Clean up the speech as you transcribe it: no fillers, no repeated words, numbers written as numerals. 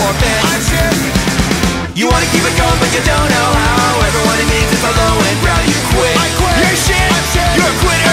forfeit. I'm shit. You wanna keep it going but you don't know how. Everyone it means it's a low end route. You quit. I quit. You're shit. I'm shit. You're a quitter.